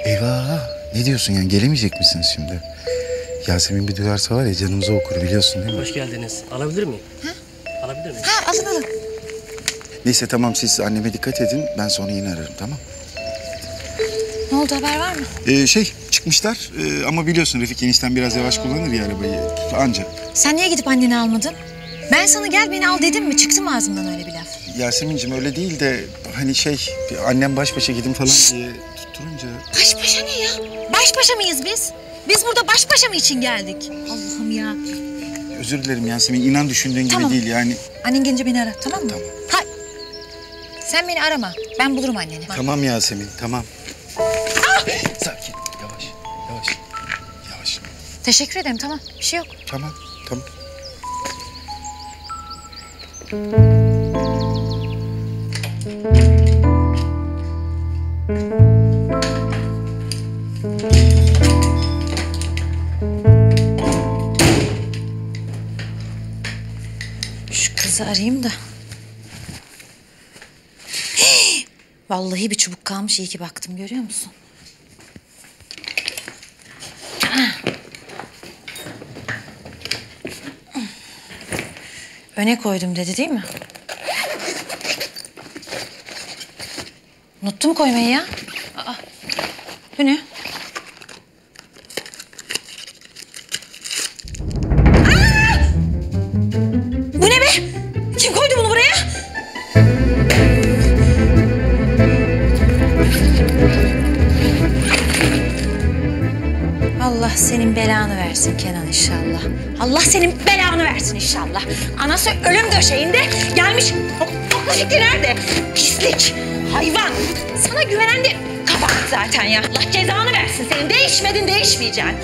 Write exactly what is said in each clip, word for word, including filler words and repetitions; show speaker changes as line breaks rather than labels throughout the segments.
Eyvah! Ne diyorsun yani? Gelemeyecek misiniz şimdi? Yasemin bir duyarsa var ya canımıza okur biliyorsun değil mi?
Hoş geldiniz. Alabilir miyim?
Ha?
Alabilir miyim?
Ha alın alın.
Neyse tamam siz anneme dikkat edin. Ben sonra yine ararım tamam.
Ne oldu, haber var mı?
Ee, şey çıkmışlar ee, ama biliyorsun Refik enişten biraz yavaş kullanır ya arabayı. Anca.
Sen niye gidip anneni almadın? Ben sana gel beni al dedim mi? Çıktı mı ağzımdan öyle bir laf?
Yasemin'cim öyle değil de hani şey annem baş başa gidin falan diye tutturunca.
Baş başa ne ya? Baş başa mıyız biz? Biz burada baş başa mı için geldik? Allah'ım ya.
Özür dilerim Yasemin inan düşündüğün
Tamam.
gibi değil yani.
Annen gelince beni ara, tamam mı?
Tamam.
Ha. Sen beni arama. Ben bulurum anneni.
Tamam Yasemin tamam. Sakin yavaş yavaş yavaş.
Teşekkür ederim, tamam. Bir şey yok.
Tamam tamam.
Şu kızı arayayım da. Hii! Vallahi bir çubuk kalmış, iyi ki baktım, görüyor musun? Öne koydum dedi değil mi? Unuttum koymayı ya. Aa, bu ne? Aa! Bu ne be? Kim koydu bunu buraya? Allah senin belanı versin Kenan inşallah. Allah senin belanı versin inşallah. Anası ölüm döşeğinde gelmiş. O, o Fikri nerede? Pislik, hayvan. Sana güvenen de kabahat zaten ya. Allah cezanı versin senin. Değişmedin, değişmeyeceksin.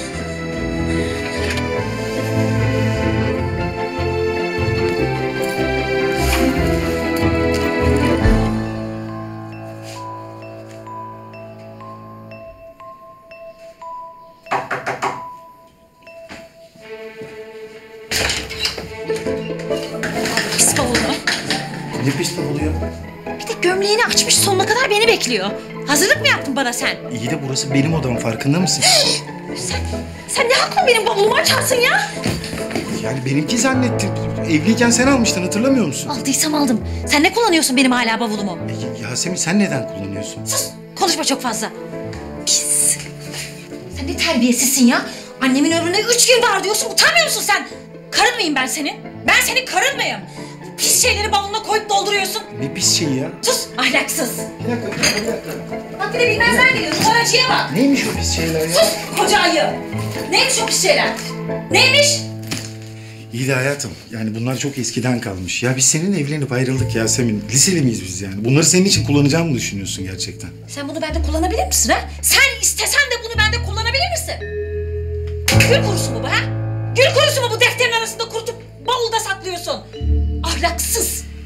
Pis bavulu.
Ne pis oluyor?
Bir de gömleğini açmış sonuna kadar beni bekliyor. Hazırlık mı yaptın bana sen?
İyi de burası benim odam farkında mısın?
Sen, sen ne hakla benim bavulumu açarsın ya?
Yani benimki zannettim. Evliyken sen almıştın hatırlamıyor musun?
Aldıysam aldım. Sen ne kullanıyorsun benim hala bavulumu?
E, Yasemin sen neden kullanıyorsun?
Sus, konuşma çok fazla. Pis. Sen ne terbiyesizsin ya? Annemin ömründe üç gün var diyorsun, utanmıyor musun sen? Karın mıyım ben senin? Ben senin karın mıyım? Pis şeyleri bavuluna koyup dolduruyorsun.
Ne pis şey ya?
Sus, ahlaksız.
Bir dakika, bir dakika, bir dakika.
Bak bir de bilmezler geliyor, numaracıya bak.
Neymiş o pis şeyler ya?
Sus, koca ayı. Neymiş o pis şeyler? Neymiş?
İyi de hayatım, yani bunlar çok eskiden kalmış. Ya biz seninle evlenip ayrıldık Yasemin. Liseli miyiz biz yani? Bunları senin için kullanacağımı mı düşünüyorsun gerçekten?
Sen bunu bende kullanabilir misin ha? Sen istesen de bunu bende kullanabilir misin? Gül kurusu mu bu ha? Gül kurusu mu bu defterin arasında kurutup bavulda saklıyorsun? Ahlaksız.